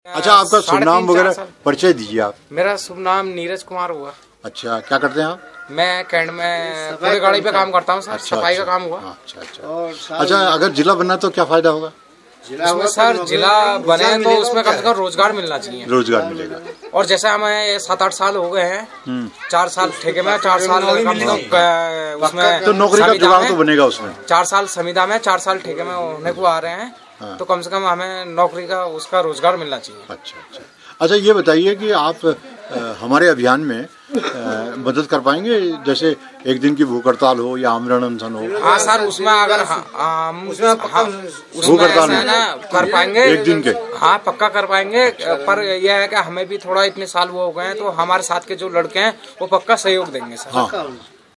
अच्छा, आपका शुभ नाम वगैरह परिचय दीजिए आप। मेरा शुभ नाम नीरज कुमार हुआ। अच्छा, क्या करते हैं आप? मैं कैंट में कूड़े गाड़ी पे काम करता हूँ सर। अच्छा, सफाई अच्छा, का काम हुआ। अच्छा, अगर जिला बनना तो क्या फायदा होगा? उसमें सर जिला बने तो उसमें कम से कम रोजगार मिलना चाहिए। रोजगार मिलेगा। और जैसे हमें 7-8 साल हो गए हैं, 4 साल ठेके में, 4 साल कम से कम उसमें तो नौकरी का जुगाड़ तो बनेगा उसमें। 4 साल संविदा में, 4 साल ठेके में होने को आ रहे हैं। तो कम से कम हमें नौकरी का उसका रोजगार मिलना चाहिए। अच्छा अच्छा। अच्छा, ये बताइए कि आप हमारे अभियान में मदद कर पाएंगे? जैसे एक दिन की भूख हड़ताल हो या आमरण अनशन हो। हाँ सर, उसमें अगर भूख हड़ताल कर पाएंगे एक दिन के। हाँ पक्का कर पाएंगे। पर यह है कि हमें भी थोड़ा इतने साल वो हो गए हैं, तो हमारे साथ के जो लड़के हैं वो पक्का सहयोग देंगे सर। हाँ।